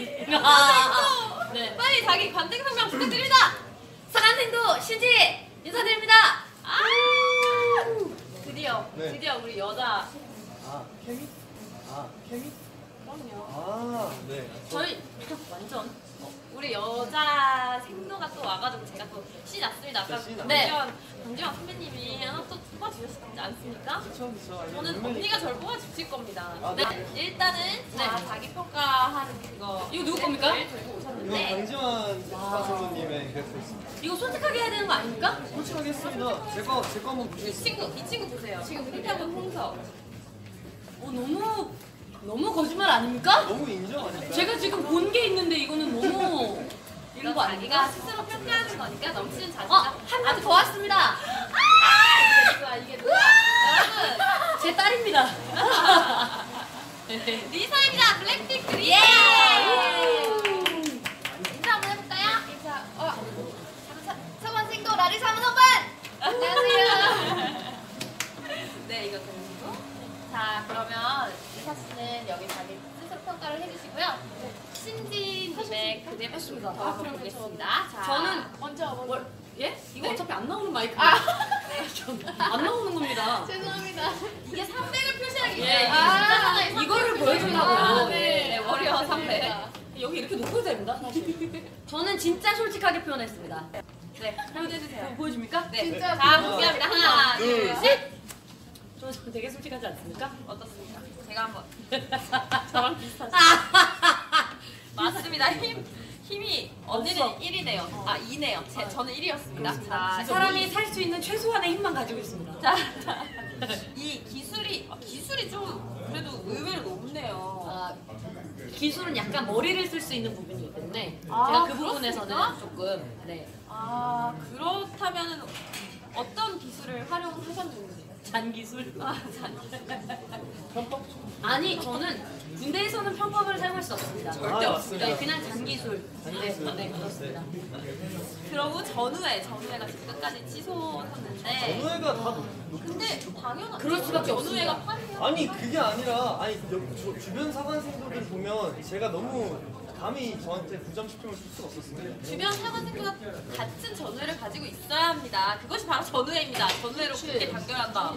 네. 빨리 자기 관등 설명 부탁드립니다. 상한생도 신지 인사드립니다. 드디어 네. 드디어 우리 여자 케미? 케미? 그럼요. 네. 저희 완전 우리 여자 생도가 또 와가지고 제가 또 시 났습니다. 아까 네, 시 났- 네. 강지원 선배님이 하나 또 뽑아주셨지 않습니까? 그쵸. 저는 언니가 저를 뽑아주실 겁니다. 아, 네. 네. 일단은 자, 자기평가하는 그거 이거 누구 겁니까? 들고 이건 오셨는데 강지환 선생님의 그랬습니다. 이거 솔직하게 해야 되는 거 아닙니까? 솔직하게 했습니다. 제거 한번 이 보시겠습니다. 친구 보세요. 지금 힙합은 홍서. 너무 거짓말 아닙니까? 너무 인정 아닐까요? 제가 지금 본 게 있는데 이거는 너무 이런 거 자기가 아닙니까? 스스로 평가하는 거니까 넘치는 자신감. 한 명 더 왔습니다. 이게 누가? 여러분 제 딸입니다. 리사입니다. 블랙핑크 리사. 예! 인사 한번 해볼까요? 인사. 서반생도 라리사 한번 오픈. 안녕하세요. 네 이거 들으시고. 자 그러면 리사 씨는 여기 자기 스스로 평가를 해주시고요. 신지님의 그대 모습을 한번 보겠습니다. 자 저는 먼저. 예? 이거 네? 어차피 안 나오는 마이크. 안 나오는 겁니다. 죄송합니다. 이게 300을 표시하기 예, 위해 이게 진짜 이거를 보여주려고. 아, 네. 워리어 300. 여기 이렇게 놓고 됩니다, 사실. 저는 진짜 솔직하게 표현했습니다. 네, 표현해주세요. 보여줍니까? 네, 진짜 자, 공개합니다. 하나, 둘, 셋. 저는 되게 솔직하지 않습니까? 어떻습니까? 제가 한번. 저랑 비슷하죠? 맞습니다. 힘이 언니는 없어. 1이네요. 아, 2네요. 저는 1이었습니다. 자, 사람이 살 수 있는 최소한의 힘만 가지고 있습니다. 자, 이 기술이 좀 그래도 의외로 높네요. 아, 기술은 약간 머리를 쓸 수 있는 부분이기 때문에 아, 제가 그 부분에서는 그렇습니까? 조금 네 아, 그렇다면은 어떤 기술을 활용하셨는지. 잔기술. 아, 자, 편법? 아니 저는 군대에서는 편법을 사용할 수 없습니다. 절대 없습니다. 네, 그냥 잔기술. 잔기술. 네, 그렇습니다. 그러고 전우회가 지금 끝까지 치솟았는데. 전우회가 다 근데 당연한. 그럴 수밖에 전우회가 없습니다. 8위요. 아니 그게 아니라 주변 사관생도들 보면 제가 너무 감히 저한테 9점 10점을 줄 수가 없었습니다. 주변 사관생도가 같은 전우회를 가지고 있어야 합니다. 그것이 바로 전우회입니다. 전우회로 굳게 단결한 다음.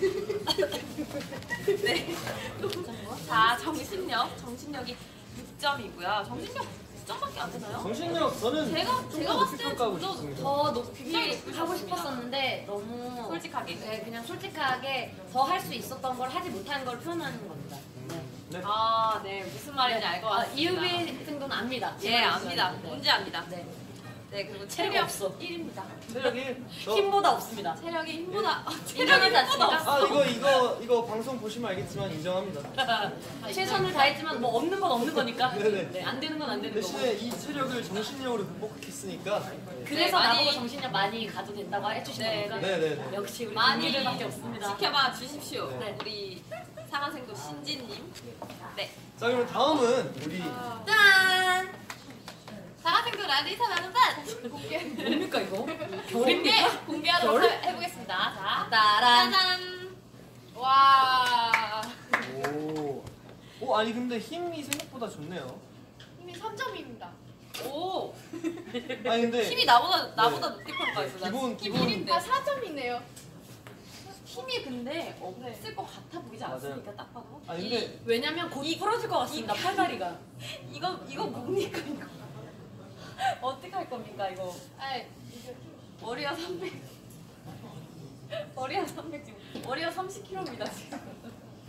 네. 자, 정신력이 6점이고요. 정신력 9점밖에 안 되나요? 정신력 저는 제가 조금 봤을 높이 때는 평가하고 좀 싶습니다. 더 높이 굉장히 하고 높으셨습니다. 싶었었는데 너무 솔직하게. 네, 그냥 솔직하게 더 할 수 있었던 걸 하지 못한 걸 표현하는 겁니다. 네. 네. 아, 네. 무슨 말인지 알 것 같습니다. 이유비 등도는 압니다. 예, 압니다. 네. 뭔지 압니다. 네. 네, 그리고 체력이 체력 없어. 1입니다. 체력이 힘보다 없습니다. 체력이 힘보다 인정하지 않습니까? 아 이거 방송 보시면 알겠지만 인정합니다. 최선을 다했지만 뭐 없는 건 없는 거니까. 네네. 네, 안 되는 건 안 되는 거고. 대신에 이 체력을 정신력으로 극복했으니까 그래서 네, 많이- 나보고 정신력 많이 가도 된다고 해주신 네, 거니까. 네네. 역시 우리 많이 동기들밖에 없습니다. 지켜봐 주십시오. 네. 우리 상한생도 신지님. 네. 자 그럼 다음은 우리 짠! 상한생도 라리사 나는 반 공개 뭡니까 이거? 별입니까? 공개하도록 별? 해보겠습니다. 자, 따란. 짜잔. 와. 오 아니 근데 힘이 생각보다 좋네요. 힘이 3점입니다. 오. 아니 근데 힘이 나보다 높게 평가했어. 나 기본- 힘 기본- 1인데. 아 4점이네요. 힘이 근데 없을 것 같아 보이지 맞아요. 않습니까? 딱 봐도. 아니 근데 왜냐면 곧 부러질 것 같습니다. 팔다리가. 이거 뭡니까 이거? 어떻게 할 겁니까 이거? 아 이거 워리어 300. 워리어 300 지금. 워리어 30kg입니다 지금.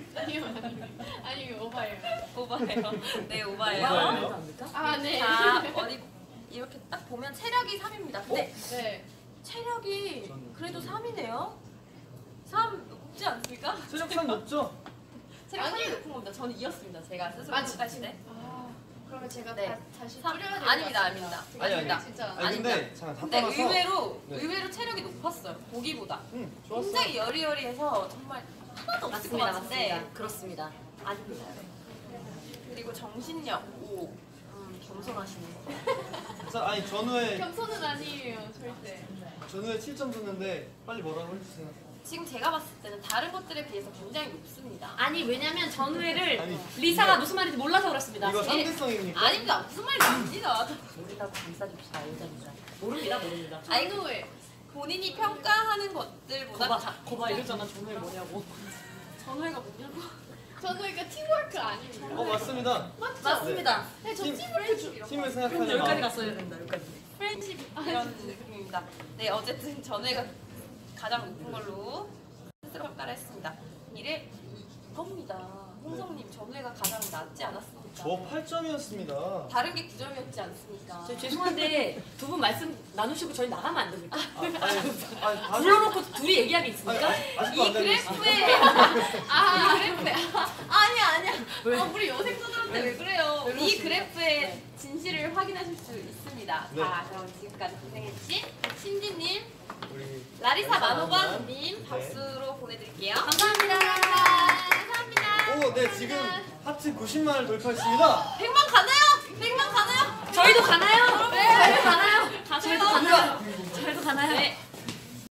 아니요 오바예요. 오바예요. 네 오바예요. 오바예요? 아 네. 자 어디 이렇게 딱 보면 체력이 3입니다. 근데 네. 체력이 그래도 3이네요. 3 높지 않습니까? 체력 상 높죠? 체력 아니. 3이 높은 겁니다. 저는 이었습니다. 제가 스스로 아, 평가할 때. 아 그러면 제가 네. 다시 삼- 줄여야 될것 아닙니다, 같습니다. 아닙니다. 아니, 아닙니다. 진짜. 아니 근데 잠깐 근데 답답해서 의외로 체력이 높았어요. 보기보다. 좋았어. 굉장히 여리여리해서 정말 하나도 없을 것 맞습니다. 같은데 맞습니다. 그렇습니다. 아닙니다. 그리고 정신력 5. 겸손하시네. 자 아니 전후에 겸손은 아니에요 절대. 7점 줬는데 빨리 뭐라고 해주세요. 지금 제가 봤을 때는 다른 것들에 비해서 굉장히 높습니다. 아니 왜냐면 전우회를 아니, 리사가 이거- 무슨 말인지 몰라서 그렇습니다. 이거 예. 상대성입니까? 아닙니다. 무슨 말인지 압니다. 모른다고 감싸줍시다 여자니까. 모릅니다. 아이고, 본인이 평가하는 것들보다 거봐 이러잖아 전우회 뭐냐고. 전화가 뭐냐고. 저는 이거 팀워크 아닙니다. 맞습니다. 맞습니다. 네, 저 팀- 팀워크 팀을 생각하는 여기까지 마음. 갔어야 된다 여기까지. 프렌십 이런 느낌입니다. 네, 어쨌든 전회가 가장 높은 걸로 스스로 평가를 했습니다. 이겁니다. 홍성님 전회가 가장 낮지 않았습니까? 저 8점이었습니다. 다른 게 9점이었지 않습니까? 저 죄송한데 두 분 말씀 나누시고 저희 나가면 안 됩니까? 아니, 불러놓고 둘이 얘기하기 있습니까? 아직도 이 안 되고 있습니다. 그래프에 이 그래프에 아니야 왜? 우리 여생분들한테 왜 그래요? 이 그래프의 진실을 확인하실 수 있습니다. 네. 자, 그럼 지금까지 고생해주신 신지님, 우리 라리사 라리사 만호관님 네. 박수로 보내드릴게요. 감사합니다. 감사합니다. 오, 네 지금 하트 90만을 돌파했습니다. 100만 가능!